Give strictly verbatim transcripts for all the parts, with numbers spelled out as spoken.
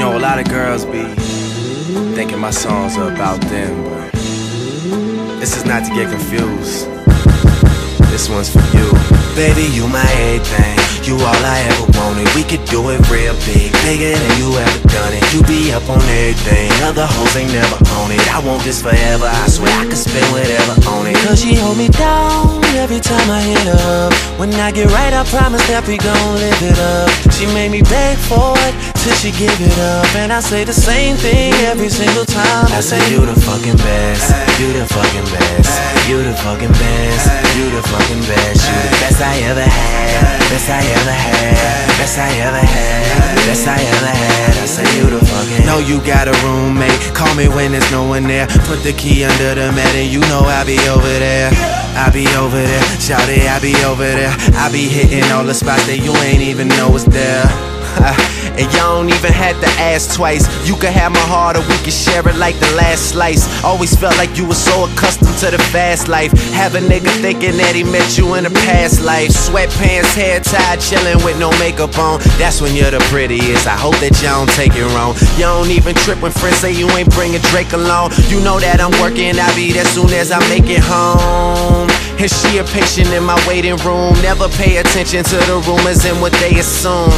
know a lot of girls be thinking my songs are about them, but this is not to get confused. This one's for you. Baby, you my everything, you all I ever wanted. We could do it real big, bigger than you ever done it. You be up on everything, other hoes ain't never on it. I want this forever, I swear I could spend whatever on it. Cause she hold me down every time I hit her up. When I get right, I promise that we gon' live it up. She made me beg for it till she give it up, and I say the same thing every single time. I say you the fucking best, you the fucking best, you the fucking best, you the fucking best, you the best I ever had, best I ever had, best I ever had, best I ever had. I say you the fucking. Know you got a roommate, call me when there's no one there. Put the key under the mat and you know I'll be over there. I be over there, shout it, I be over there. I be hitting all the spots that you ain't even know was there. And y'all don't even have to ask twice. You can have my heart or we can share it like the last slice. Always felt like you were so accustomed to the fast life. Have a nigga thinking that he met you in a past life. Sweatpants, hair tied, chilling with no makeup on. That's when you're the prettiest. I hope that y'all don't take it wrong. You don't even trip when friends say you ain't bringing Drake along. You know that I'm working, I'll be there soon as I make it home. And she a patient in my waiting room. Never pay attention to the rumors and what they assume.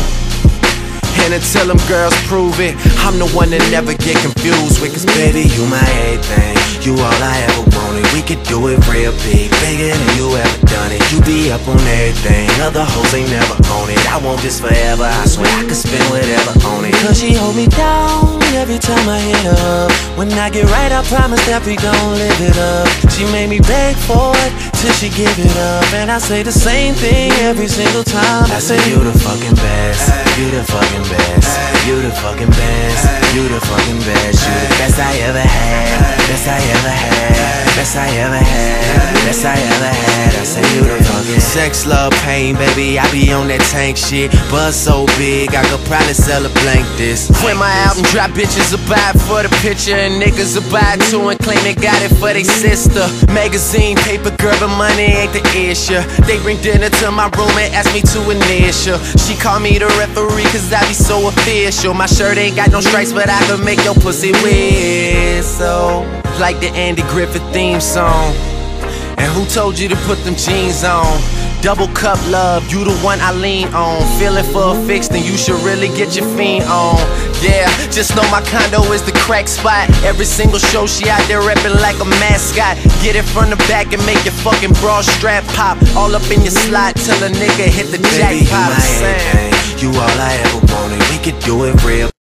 And until them girls prove it, I'm the one that never get confused with. Cause baby, you my everything, you all I ever wanted. We could do it real big, bigger than you ever done it. You be up on everything, other hoes ain't never on it. I want this forever, I swear I could spend whatever on it. Cause she hold me down every time I hit her up. When I get right, I promise that we gon' live it up. She made me beg for it till she give it up, and I say the same thing every single time. I say you the fucking best, you the fucking best, you the fucking best, you the fucking best, you the best I ever had, best I ever had, best I ever had, best I ever had. I say you the fucking sex, love, pain, baby. I be on that tank shit. Buzz so big, I could probably sell a blank this. When my album drop, bitches will buy it for the picture, and niggas will buy it too and claim they got it for they sister. Magazine, paper, girl, but money ain't the issue. They bring dinner to my room and ask me to initial. She call me the referee cause I be so official. My shirt ain't got no stripes, but I can make your pussy whistle like the Andy Griffith theme song. And who told you to put them jeans on? Double cup love, you the one I lean on. Feeling for a fix, then you should really get your fiend on. Yeah, just know my condo is the crack spot. Every single show she out there reppin' like a mascot. Get it from the back and make your fucking bra strap pop. All up in your slot till a nigga hit the jackpot. Baby, you my everything, you all I ever wanted. We could do it real